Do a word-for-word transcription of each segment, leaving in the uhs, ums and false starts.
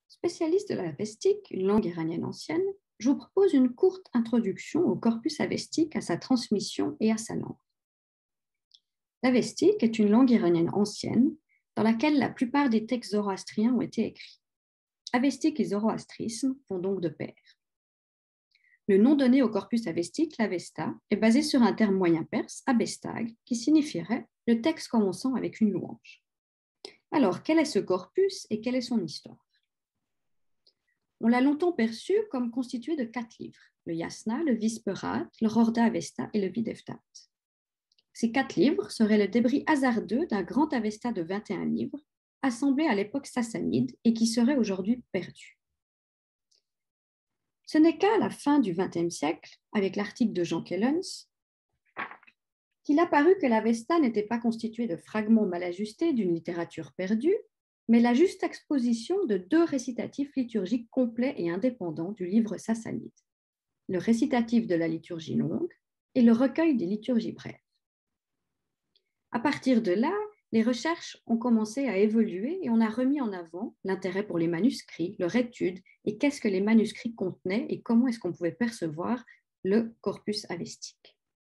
Spécialiste de l'avestique, une langue iranienne ancienne, je vous propose une courte introduction au corpus avestique, à sa transmission et à sa langue. L'avestique est une langue iranienne ancienne dans laquelle la plupart des textes zoroastriens ont été écrits. Avestique et zoroastrisme vont donc de pair. Le nom donné au corpus avestique, l'Avesta, est basé sur un terme moyen perse, abestag, qui signifierait le texte commençant avec une louange. Alors, quel est ce corpus et quelle est son histoire? On l'a longtemps perçu comme constitué de quatre livres, le Yasna, le Visperat, le Rorda Avesta et le Videftat. Ces quatre livres seraient le débris hasardeux d'un grand Avesta de vingt et un livres, assemblé à l'époque sassanide et qui serait aujourd'hui perdu. Ce n'est qu'à la fin du vingtième siècle, avec l'article de Jean Kellens, qu'il apparut que l'Avesta n'était pas constituée de fragments mal ajustés d'une littérature perdue, mais la juste exposition de deux récitatifs liturgiques complets et indépendants du livre sassanide, le récitatif de la liturgie longue et le recueil des liturgies brèves. À partir de là, les recherches ont commencé à évoluer et on a remis en avant l'intérêt pour les manuscrits, leur étude et qu'est-ce que les manuscrits contenaient et comment est-ce qu'on pouvait percevoir le corpus avestique.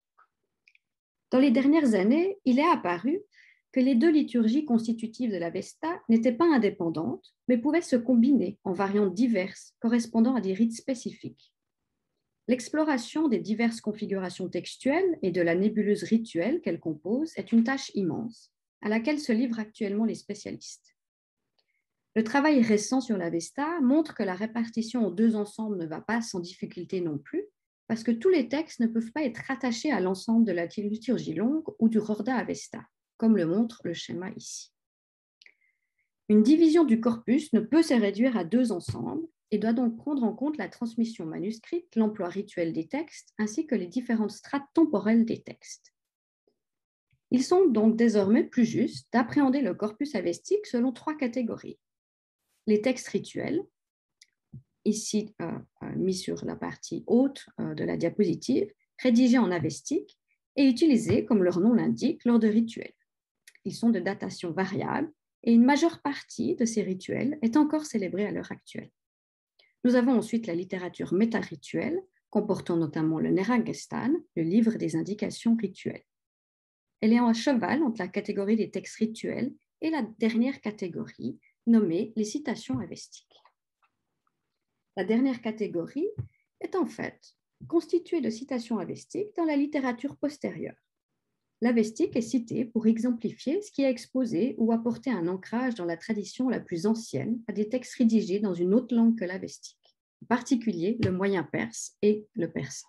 Dans les dernières années, il est apparu que les deux liturgies constitutives de l'Avesta n'étaient pas indépendantes, mais pouvaient se combiner en variantes diverses correspondant à des rites spécifiques. L'exploration des diverses configurations textuelles et de la nébuleuse rituelle qu'elles composent est une tâche immense, à laquelle se livrent actuellement les spécialistes. Le travail récent sur l'Avesta montre que la répartition en deux ensembles ne va pas sans difficulté non plus, parce que tous les textes ne peuvent pas être rattachés à l'ensemble de la liturgie longue ou du Rorda Avesta, comme le montre le schéma ici. Une division du corpus ne peut se réduire à deux ensembles et doit donc prendre en compte la transmission manuscrite, l'emploi rituel des textes, ainsi que les différentes strates temporelles des textes. Il semble donc désormais plus juste d'appréhender le corpus avestique selon trois catégories. Les textes rituels, ici euh, euh, mis sur la partie haute euh, de la diapositive, rédigés en avestique et utilisés, comme leur nom l'indique, lors de rituels. Ils sont de datation variable et une majeure partie de ces rituels est encore célébrée à l'heure actuelle. Nous avons ensuite la littérature métarituelle, comportant notamment le Neragestan, le livre des indications rituelles. Elle est en cheval entre la catégorie des textes rituels et la dernière catégorie, nommée les citations avestiques. La dernière catégorie est en fait constituée de citations avestiques dans la littérature postérieure. L'avestique est cité pour exemplifier ce qui est exposé ou apporter un ancrage dans la tradition la plus ancienne à des textes rédigés dans une autre langue que l'avestique, en particulier le moyen perse et le persan.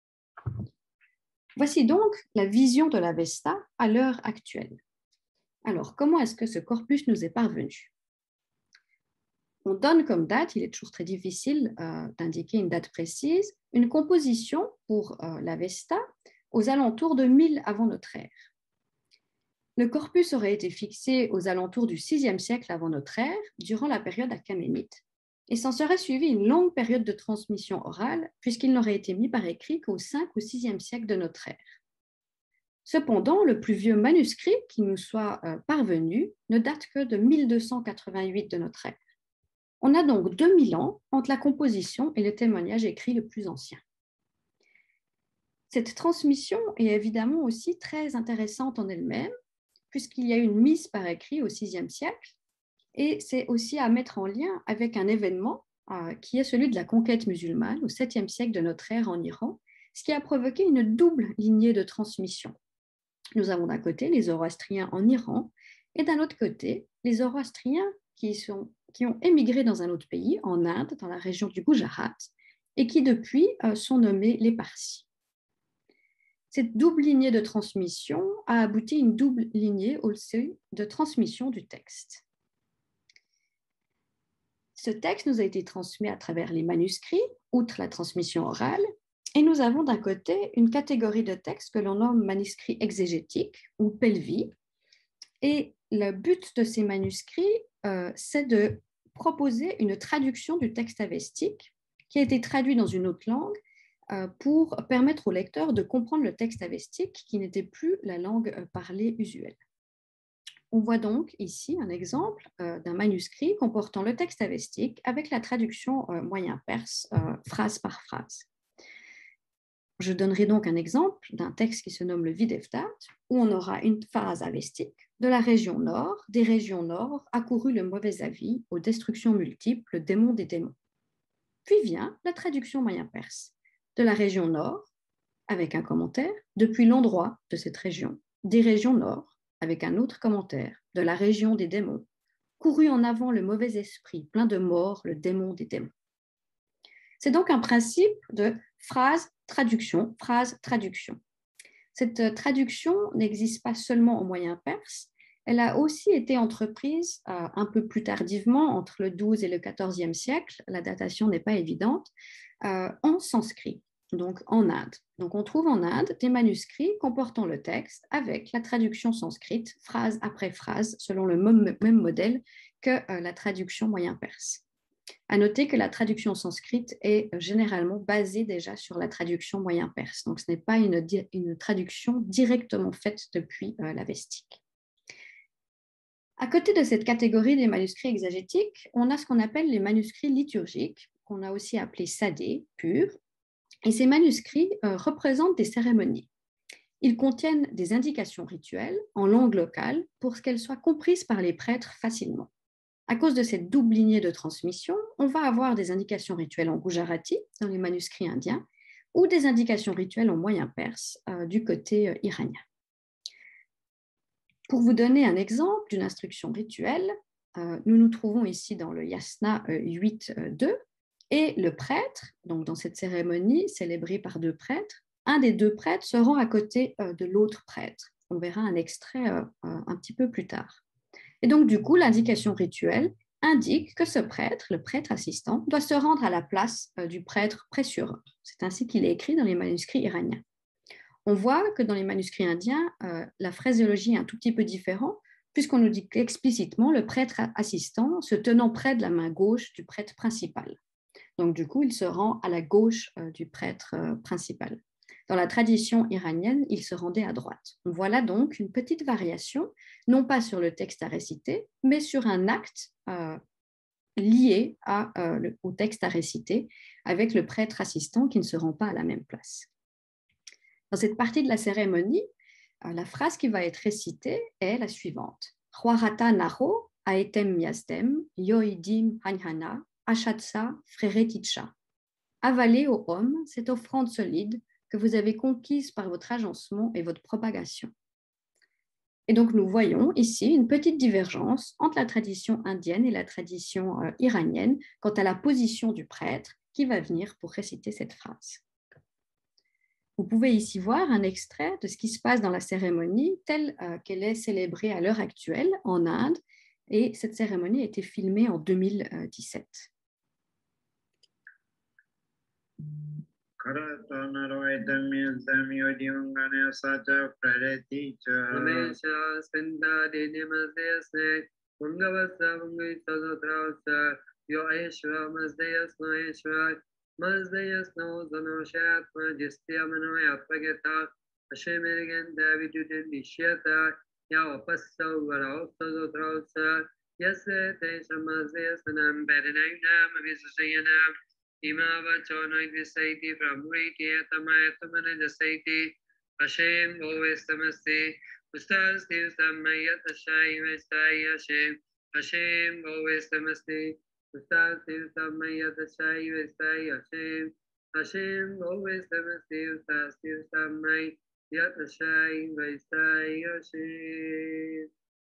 Voici donc la vision de l'Avesta à l'heure actuelle. Alors, comment est-ce que ce corpus nous est parvenu? On donne comme date, il est toujours très difficile euh, d'indiquer une date précise, une composition pour euh, l'Avesta aux alentours de mille avant notre ère. Le corpus aurait été fixé aux alentours du sixième siècle avant notre ère, durant la période achéménide, et s'en serait suivi une longue période de transmission orale, puisqu'il n'aurait été mis par écrit qu'au cinquième ou sixième siècle de notre ère. Cependant, le plus vieux manuscrit qui nous soit euh, parvenu ne date que de mille deux cent quatre-vingt-huit de notre ère. On a donc deux mille ans entre la composition et le témoignage écrit le plus ancien. Cette transmission est évidemment aussi très intéressante en elle-même, puisqu'il y a une mise par écrit au sixième siècle, et c'est aussi à mettre en lien avec un événement euh, qui est celui de la conquête musulmane au septième siècle de notre ère en Iran, ce qui a provoqué une double lignée de transmission. Nous avons d'un côté les Zoroastriens en Iran, et d'un autre côté les Zoroastriens qui, sont, qui ont émigré dans un autre pays, en Inde, dans la région du Gujarat, et qui depuis euh, sont nommés les Parsis. Cette double lignée de transmission a abouti à une double lignée aussi de transmission du texte. Ce texte nous a été transmis à travers les manuscrits, outre la transmission orale, et nous avons d'un côté une catégorie de textes que l'on nomme manuscrits exégétiques ou pelvis, et le but de ces manuscrits, euh, c'est de proposer une traduction du texte avestique qui a été traduit dans une autre langue pour permettre au lecteur de comprendre le texte avestique qui n'était plus la langue parlée usuelle. On voit donc ici un exemple euh, d'un manuscrit comportant le texte avestique avec la traduction euh, moyen perse, euh, phrase par phrase. Je donnerai donc un exemple d'un texte qui se nomme le Videftat, où on aura une phrase avestique. De la région nord, des régions nord, accourut le mauvais avis, aux destructions multiples, démons des démons. Puis vient la traduction moyen perse. De la région nord, avec un commentaire, depuis l'endroit de cette région, des régions nord, avec un autre commentaire, de la région des démons, courut en avant le mauvais esprit, plein de mort, le démon des démons. C'est donc un principe de phrase, traduction, phrase, traduction. Cette traduction n'existe pas seulement en moyen perse, elle a aussi été entreprise euh, un peu plus tardivement, entre le douzième et le quatorzième siècle, la datation n'est pas évidente, euh, en sanskrit, donc en Inde. Donc on trouve en Inde des manuscrits comportant le texte avec la traduction sanskrite, phrase après phrase, selon le même, même modèle que euh, la traduction moyen perse. À noter que la traduction sanskrite est généralement basée déjà sur la traduction moyen perse, donc ce n'est pas une, une traduction directement faite depuis euh, l'avestique. À côté de cette catégorie des manuscrits exagétiques, on a ce qu'on appelle les manuscrits liturgiques, qu'on a aussi appelés sadés, purs, et ces manuscrits euh, représentent des cérémonies. Ils contiennent des indications rituelles en langue locale pour qu'elles soient comprises par les prêtres facilement. À cause de cette double lignée de transmission, on va avoir des indications rituelles en gujarati, dans les manuscrits indiens, ou des indications rituelles en moyen perse, euh, du côté euh, iranien. Pour vous donner un exemple d'une instruction rituelle, euh, nous nous trouvons ici dans le Yasna euh, huit deux, et le prêtre, donc dans cette cérémonie célébrée par deux prêtres, un des deux prêtres se rend à côté euh, de l'autre prêtre. On verra un extrait euh, un petit peu plus tard. Et donc, du coup, l'indication rituelle indique que ce prêtre, le prêtre assistant, doit se rendre à la place euh, du prêtre pressureur. C'est ainsi qu'il est écrit dans les manuscrits iraniens. On voit que dans les manuscrits indiens, euh, la phraséologie est un tout petit peu différente, puisqu'on nous dit explicitement le prêtre assistant se tenant près de la main gauche du prêtre principal. Donc, du coup, il se rend à la gauche euh, du prêtre euh, principal. Dans la tradition iranienne, il se rendait à droite. Voilà donc une petite variation, non pas sur le texte à réciter, mais sur un acte euh, lié à, euh, le, au texte à réciter, avec le prêtre assistant qui ne se rend pas à la même place. Dans cette partie de la cérémonie, euh, la phrase qui va être récitée est la suivante. Chwarata naho aetem miastem yoidim hanhana achatsa frereticha. Avalez aux hommes cette offrande solide que vous avez conquise par votre agencement et votre propagation. Et donc, nous voyons ici une petite divergence entre la tradition indienne et la tradition euh, iranienne quant à la position du prêtre qui va venir pour réciter cette phrase. Vous pouvez ici voir un extrait de ce qui se passe dans la cérémonie telle euh, qu'elle est célébrée à l'heure actuelle en Inde, et cette cérémonie a été filmée en deux mille dix-sept. Ima vachono visaiti pramuriti tamayataman jasaiti Hashem bhovestamaste Ustasti ustamayat ashai vestai Hashem Hashem bhovestamaste Ustasti ustamayat ashai vestai Hashem Hashem bhovestamaste Ustasti ustamayat ashai vestai Hashem.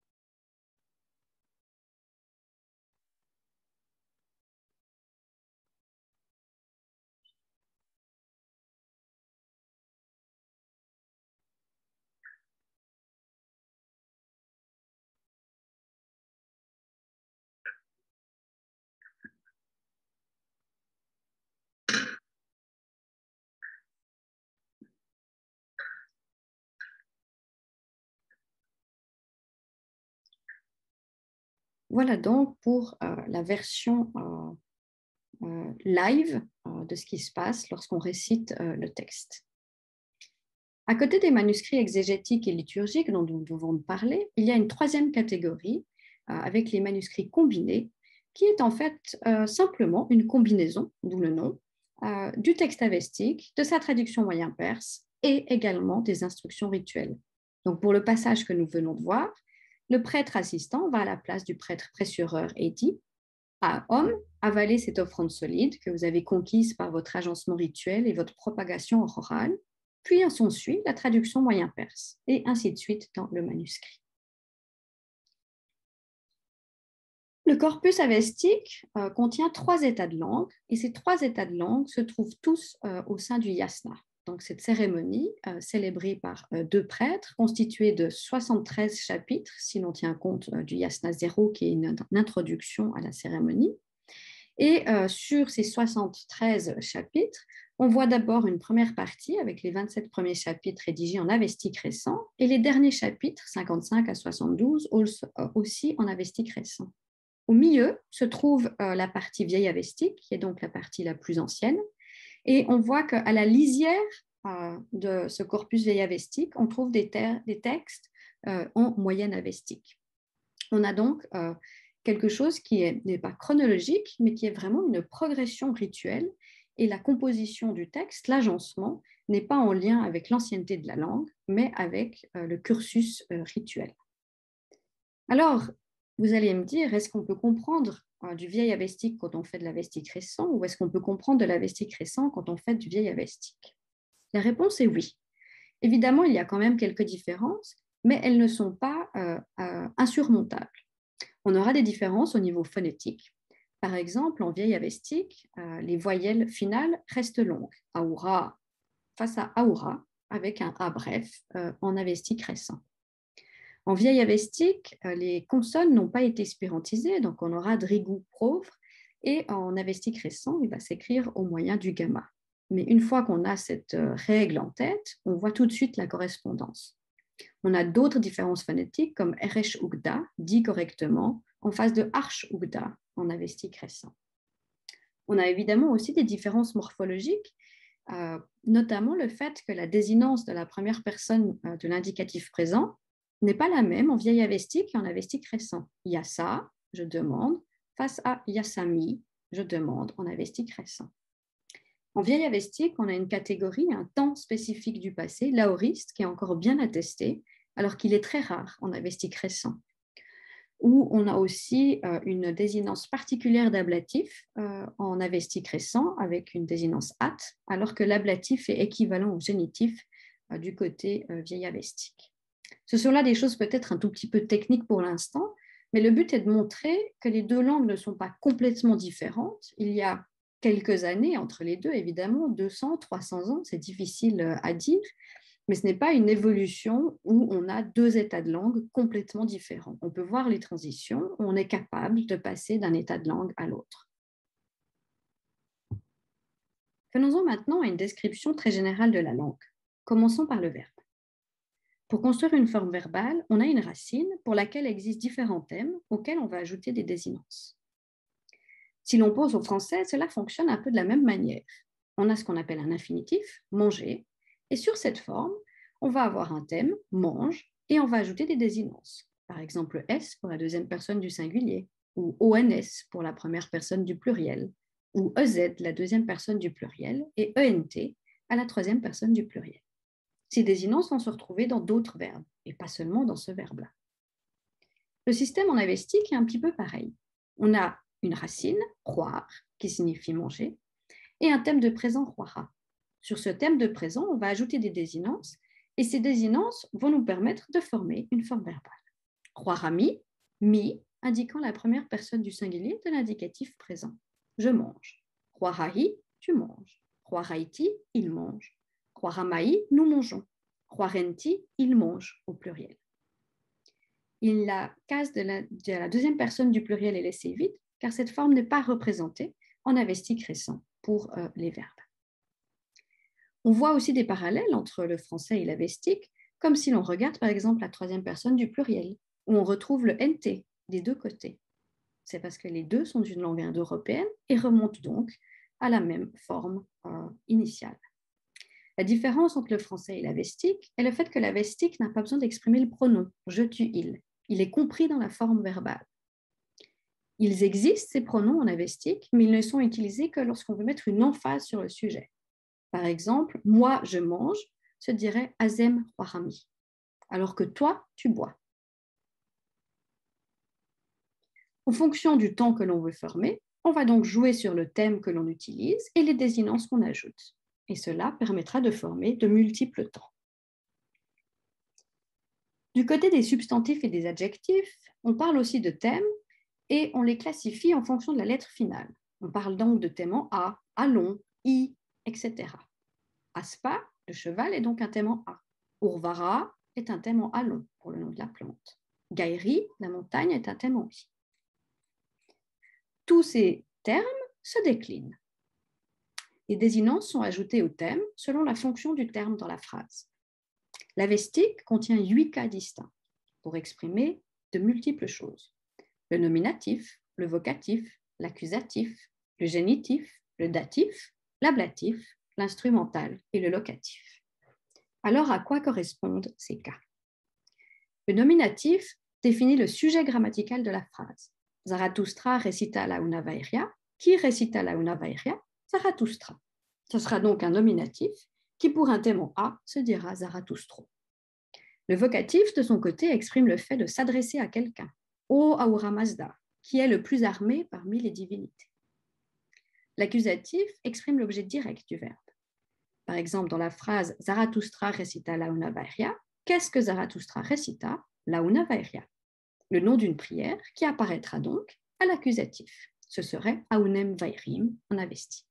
Voilà donc pour euh, la version euh, euh, live euh, de ce qui se passe lorsqu'on récite euh, le texte. À côté des manuscrits exégétiques et liturgiques dont nous devons parler, il y a une troisième catégorie euh, avec les manuscrits combinés, qui est en fait euh, simplement une combinaison, d'où le nom, euh, du texte avestique, de sa traduction moyen-perse et également des instructions rituelles. Donc pour le passage que nous venons de voir, le prêtre assistant va à la place du prêtre pressureur et dit à homme, avalez cette offrande solide que vous avez conquise par votre agencement rituel et votre propagation orale, puis en s'ensuit la traduction moyen-perse, et ainsi de suite dans le manuscrit. Le corpus avestique euh, contient trois états de langue, et ces trois états de langue se trouvent tous euh, au sein du yasna. Donc, cette cérémonie, euh, célébrée par euh, deux prêtres, constituée de soixante-treize chapitres, si l'on tient compte euh, du yasna zéro, qui est une, une introduction à la cérémonie. Et euh, sur ces soixante-treize chapitres, on voit d'abord une première partie avec les vingt-sept premiers chapitres rédigés en avestique récent et les derniers chapitres, cinquante-cinq à soixante-douze, aussi en avestique récent. Au milieu se trouve euh, la partie vieille avestique, qui est donc la partie la plus ancienne, et on voit qu'à la lisière euh, de ce corpus vieille avestique, on trouve des, des textes euh, en moyenne avestique. On a donc euh, quelque chose qui n'est pas chronologique, mais qui est vraiment une progression rituelle, et la composition du texte, l'agencement, n'est pas en lien avec l'ancienneté de la langue, mais avec euh, le cursus euh, rituel. Alors, vous allez me dire, est-ce qu'on peut comprendre euh, du vieil avestique quand on fait de l'avestique récent, ou est-ce qu'on peut comprendre de l'avestique récent quand on fait du vieil avestique? La réponse est oui. Évidemment, il y a quand même quelques différences, mais elles ne sont pas euh, euh, insurmontables. On aura des différences au niveau phonétique. Par exemple, en vieil avestique, euh, les voyelles finales restent longues. Aura face à aura, avec un A bref euh, en avestique récent. En vieil avestique, euh, les consonnes n'ont pas été espérantisées, donc on aura drigou pauvre, et en avestique récent, il va s'écrire au moyen du gamma. Mais une fois qu'on a cette euh, règle en tête, on voit tout de suite la correspondance. On a d'autres différences phonétiques comme Eresh Ugda, dit correctement, en face de Arsh Ugda en avestique récent. On a évidemment aussi des différences morphologiques, euh, notamment le fait que la désinence de la première personne euh, de l'indicatif présent n'est pas la même en vieil avestique et en avestique récent. Yassa, je demande, face à Yassami, je demande en avestique récent. En vieil avestique, on a une catégorie, un temps spécifique du passé, l'aoriste, qui est encore bien attesté, alors qu'il est très rare en avestique récent. Où on a aussi euh, une désinence particulière d'ablatif euh, en avestique récent, avec une désinence at, alors que l'ablatif est équivalent au génitif euh, du côté euh, vieil avestique. Ce sont là des choses peut-être un tout petit peu techniques pour l'instant, mais le but est de montrer que les deux langues ne sont pas complètement différentes. Il y a quelques années entre les deux, évidemment, deux cents, trois cents ans, c'est difficile à dire, mais ce n'est pas une évolution où on a deux états de langue complètement différents. On peut voir les transitions, où on est capable de passer d'un état de langue à l'autre. Venons-en maintenant à une description très générale de la langue. Commençons par le verbe. Pour construire une forme verbale, on a une racine pour laquelle existent différents thèmes auxquels on va ajouter des désinences. Si l'on pose au français, cela fonctionne un peu de la même manière. On a ce qu'on appelle un infinitif, manger, et sur cette forme, on va avoir un thème, mange, et on va ajouter des désinences. Par exemple, S pour la deuxième personne du singulier, ou O N S pour la première personne du pluriel, ou E Z, la deuxième personne du pluriel, et E N T à la troisième personne du pluriel. Ces désinences vont se retrouver dans d'autres verbes, et pas seulement dans ce verbe-là. Le système en avestique est un petit peu pareil. On a une racine, roar, qui signifie manger, et un thème de présent, roara. Sur ce thème de présent, on va ajouter des désinences, et ces désinences vont nous permettre de former une forme verbale. Roarami, mi, indiquant la première personne du singulier de l'indicatif présent. Je mange. Roarahi, tu manges. Roaraiti, il mange. Roaramaï, nous mangeons. Roarenti, il mange au pluriel. Il, la case de la, de la deuxième personne du pluriel est laissée vide, car cette forme n'est pas représentée en avestique récent pour euh, les verbes. On voit aussi des parallèles entre le français et l'avestique, comme si l'on regarde par exemple la troisième personne du pluriel, où on retrouve le N T des deux côtés. C'est parce que les deux sont d'une langue indo-européenne et remontent donc à la même forme euh, initiale. La différence entre le français et l'avestique est le fait que l'avestique n'a pas besoin d'exprimer le pronom « je, tu, il ». Il est compris dans la forme verbale. Ils existent, ces pronoms en avestique, mais ils ne sont utilisés que lorsqu'on veut mettre une emphase sur le sujet. Par exemple, « moi, je mange » se dirait « azem warami », alors que « toi, tu bois ». En fonction du temps que l'on veut former, on va donc jouer sur le thème que l'on utilise et les désinences qu'on ajoute. Et cela permettra de former de multiples temps. Du côté des substantifs et des adjectifs, on parle aussi de thèmes et on les classifie en fonction de la lettre finale. On parle donc de thème en A, allons, i, et cetera. Aspa, le cheval, est donc un thème en A. Urvara est un thème en allon pour le nom de la plante. Gairi, la montagne, est un thème en i. Tous ces termes se déclinent. Les désinences sont ajoutées au thème selon la fonction du terme dans la phrase. L'avestique contient huit cas distincts pour exprimer de multiples choses. Le nominatif, le vocatif, l'accusatif, le génitif, le datif, l'ablatif, l'instrumental et le locatif. Alors, à quoi correspondent ces cas? Le nominatif définit le sujet grammatical de la phrase. Zarathustra récita la Unavairia. Qui récita la Unavairia? Zarathustra. Ce sera donc un nominatif qui, pour un thème en A, se dira Zarathustro. Le vocatif, de son côté, exprime le fait de s'adresser à quelqu'un, O Ahura Mazda, qui est le plus armé parmi les divinités. L'accusatif exprime l'objet direct du verbe. Par exemple, dans la phrase Zarathustra récita la Unavairia, qu'est-ce que Zarathustra récita? La Unavairia. Le nom d'une prière qui apparaîtra donc à l'accusatif. Ce serait Aunem Vairim en avestique.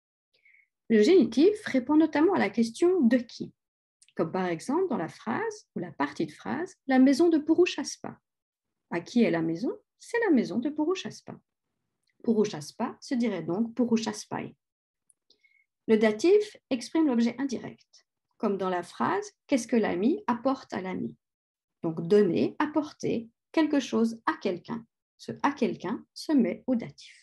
Le génitif répond notamment à la question de qui, comme par exemple dans la phrase ou la partie de phrase la maison de Purushaspa. À qui est la maison? C'est la maison de Purushaspa. Purushaspa se dirait donc Purushaspai. Le datif exprime l'objet indirect, comme dans la phrase qu'est-ce que l'ami apporte à l'ami. Donc donner, apporter quelque chose à quelqu'un. Ce à quelqu'un se met au datif.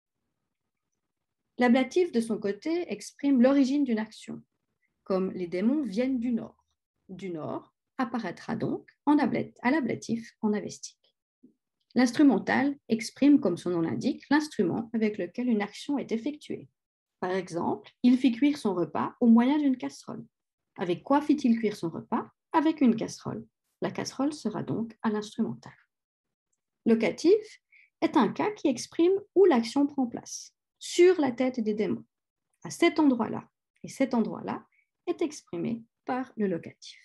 L'ablatif, de son côté, exprime l'origine d'une action, comme les démons viennent du nord. Du nord apparaîtra donc en ablet, à l'ablatif en avestique. L'instrumental exprime, comme son nom l'indique, l'instrument avec lequel une action est effectuée. Par exemple, il fit cuire son repas au moyen d'une casserole. Avec quoi fit-il cuire son repas? Avec une casserole. La casserole sera donc à l'instrumental. Locatif est un cas qui exprime où l'action prend place, sur la tête des démons, à cet endroit-là. Et cet endroit-là est exprimé par le locatif.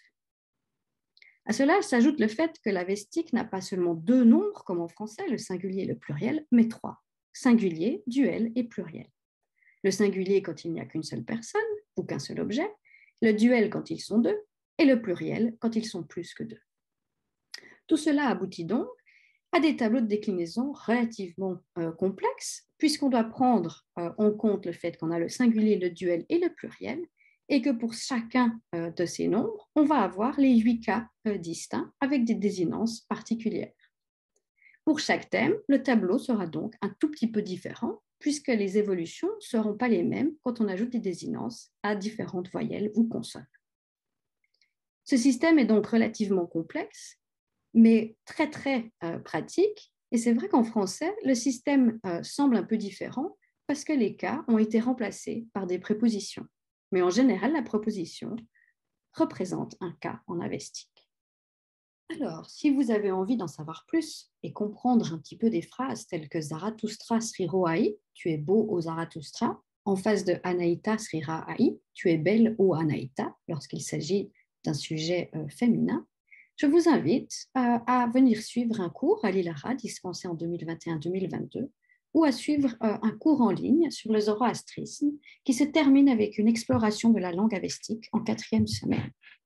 À cela s'ajoute le fait que l'avestique n'a pas seulement deux nombres, comme en français, le singulier et le pluriel, mais trois, singulier, duel et pluriel. Le singulier quand il n'y a qu'une seule personne ou qu'un seul objet, le duel quand ils sont deux, et le pluriel quand ils sont plus que deux. Tout cela aboutit donc à des tableaux de déclinaison relativement euh, complexes, puisqu'on doit prendre euh, en compte le fait qu'on a le singulier, le duel et le pluriel, et que pour chacun euh, de ces nombres, on va avoir les huit cas euh, distincts avec des désinences particulières. Pour chaque thème, le tableau sera donc un tout petit peu différent, puisque les évolutions ne seront pas les mêmes quand on ajoute des désinences à différentes voyelles ou consonnes. Ce système est donc relativement complexe, mais très très euh, pratique. Et c'est vrai qu'en français, le système euh, semble un peu différent parce que les cas ont été remplacés par des prépositions. Mais en général, la préposition représente un cas en avestique. Alors, si vous avez envie d'en savoir plus et comprendre un petit peu des phrases telles que Zarathustra Sriroai, tu es beau ô Zarathustra, en face de Anaïta Sriraai, tu es belle ô Anaïta, lorsqu'il s'agit d'un sujet euh, féminin, je vous invite à, à venir suivre un cours à l'Ilara dispensé en deux mille vingt et un deux mille vingt-deux ou à suivre euh, un cours en ligne sur le zoroastrisme qui se termine avec une exploration de la langue avestique en quatrième semaine.